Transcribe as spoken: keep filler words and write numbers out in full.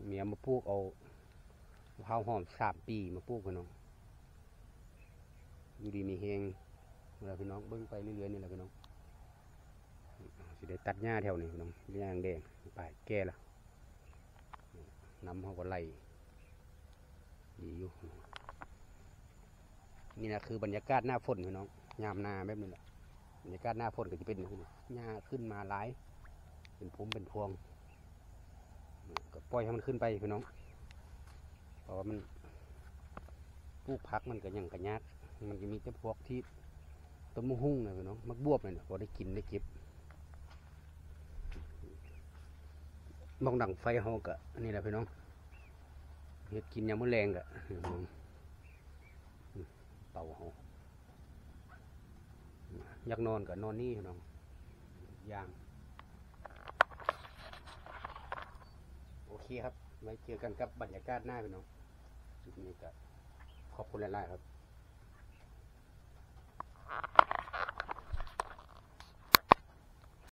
เมียมาปลูกเอาข้าวหอมสามปีมาปลูกพี่น้องอยู่ดีมีเฮงเราพี่น้องเบิ้งไปเรื่อยๆนี่แหละพี่น้องสิได้ตัดหญ้าแถวนี้พี่น้องหญ้าแดงไปแก่ละน้ำเขาก็ไหลดีอยู่นี่นะคือบรรยากาศหน้าฝนพี่น้องยามนาแบบนี้แหละบรรยากาศหน้าฝนก็จะเป็นอย่างนี้หญ้าขึ้นมาหลายเป็นพุ่มเป็นพวงก็ปล่อยให้มันขึ้นไปพี่น้องเพราะว่ามันปลูกผักมันก็ยังกระยากมันจะมีแต่พวกที่ต้นมะฮุ่งนะพี่น้องมักบวบเลยพอได้กินได้เก็บมองดังไฟเขากะนี่แหละพี่น้องเห็ดกินยามมื้อแรงกะเต่าเขาอยากนอนกะนอนนี่พี่น้องย่างโอเคครับไว้เจอกันกับบรรยากาศหน้าพี่น้องจุดนี้ก็ขอบคุณหลายๆครับ